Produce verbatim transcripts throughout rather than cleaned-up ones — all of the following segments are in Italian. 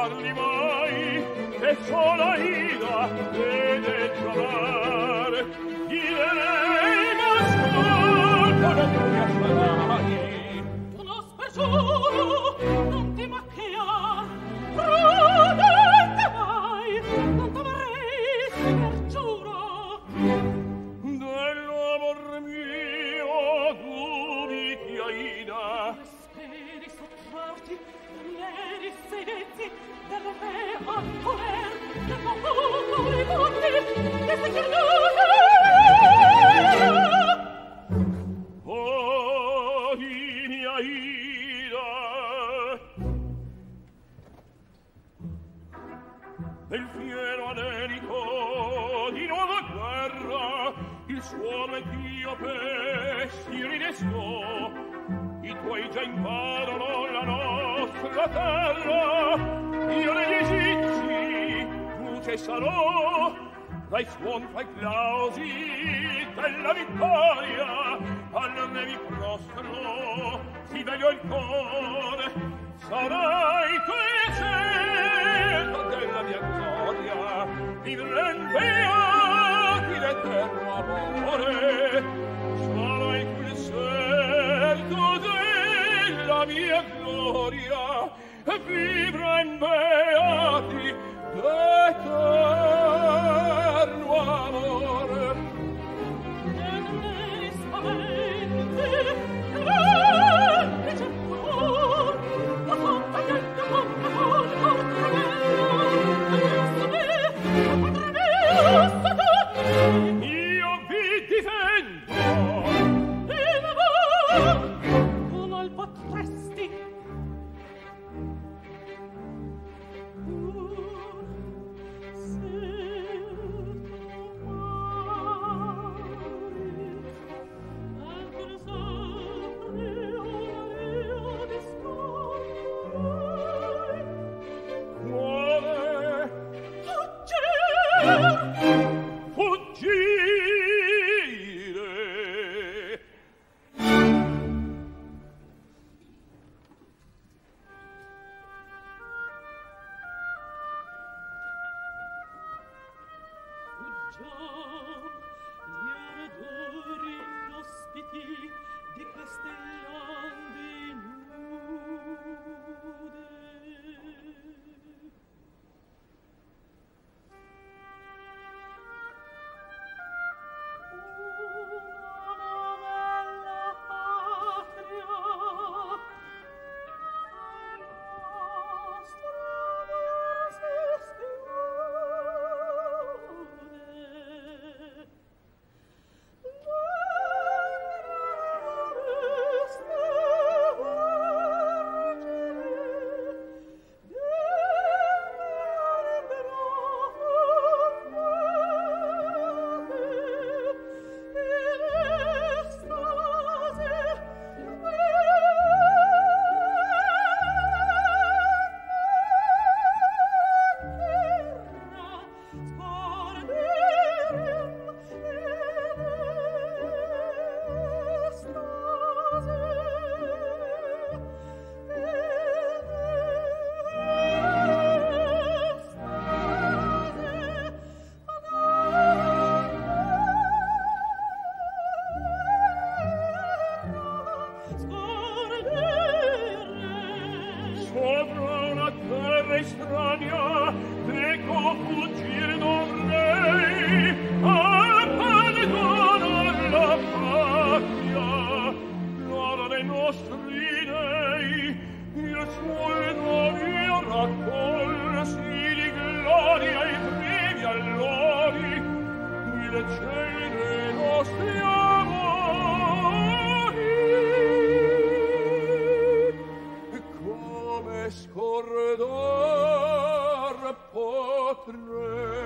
parli mai, che sola ida vede trovare. Direi, ma ascolta, non ti asperai. Tu lo spergiuro, non ti macchiar, prudente mai, non t'amarrei, spergiuro. Dell'amor mio dubiti, Aida. Speri sottrarti, ieri sedetti, del re al poder, del popolo i mondi, che sei chiamata. Oh, mia Aida, nel fiero anelito di nuova guerra, il suono ed io pesti ridesco, i tuoi già invadono la nostra terra, io negli egizi luce sarò, dai suon fra i clausi della vittoria, al re mi prostro, si veglio il cuore, sarai tu il cielo della mia gloria, vivren beati l'eterno amore, sarai tu il certo della mia gloria, vivren beati l'eterno amore. Non mi spaventi, grande certo, la fonte del tuo amore, porta me, padre mio, Satana. Io vi difendo. E ma tu non potresti. Fuggire. Fuggiam gli ardori ospiti di queste lande nude. Sopra una terra estranea teco fuggire dovrei, abbandonar la patria, l'ora dei nostri dei, il suono mio raccolsi di gloria e brevi allori, il cielo dei nostri amori. Come scordar potrei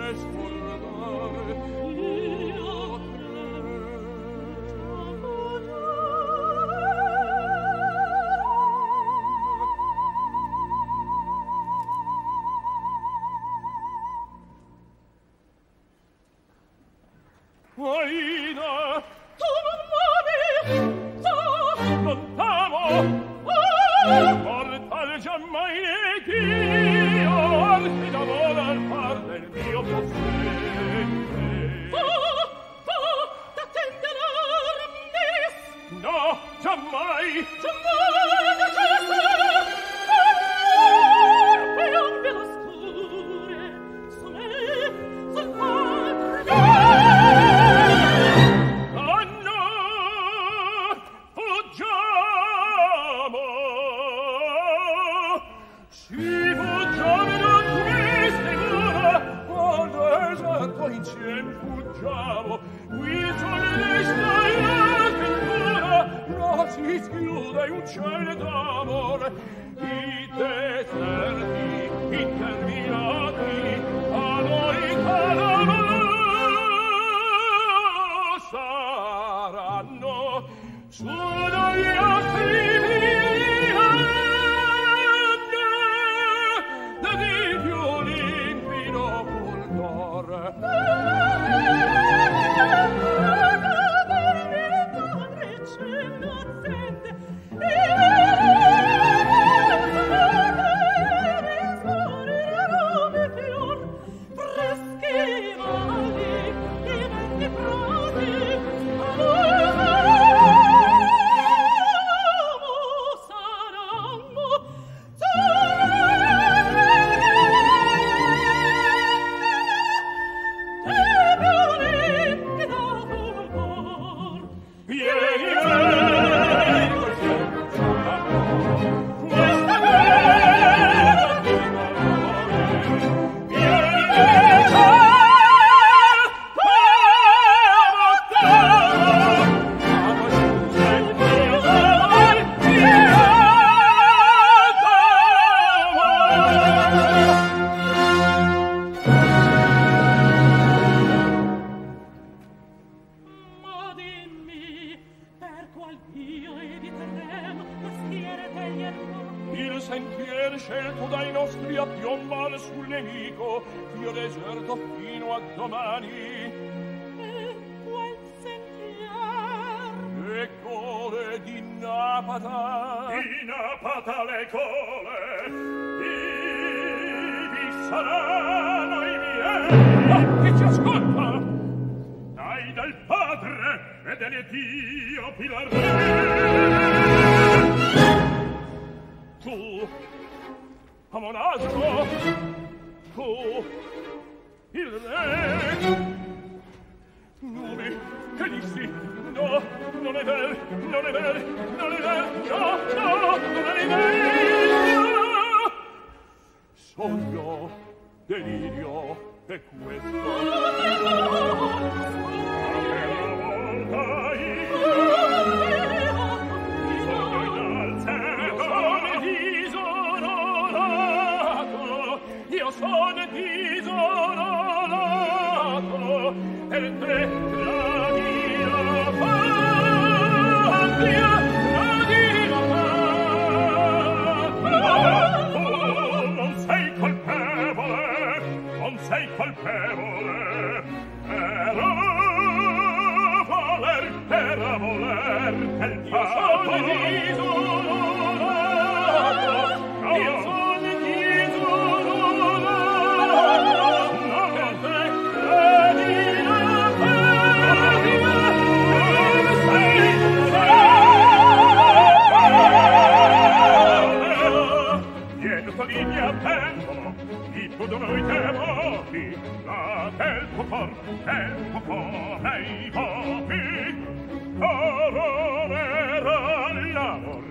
Aida, tu non muovi, tu non t'amo, oh, mortal giammai negh'io, archi d'amore al par del mio possente. Oh, oh, t'attenderò, Miss! No, giammai, giammai, da cessa, amor, e onde l'oscure, su me, sul padre, fuggiamo, qui solesta la ventura, là si schiude un cielo d'amore, i deserti interminati a noi cadano saranno su noi astri brillante di più limpido fulgore.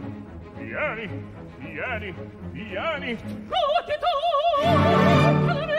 Vieni, vieni. Ruoti tu!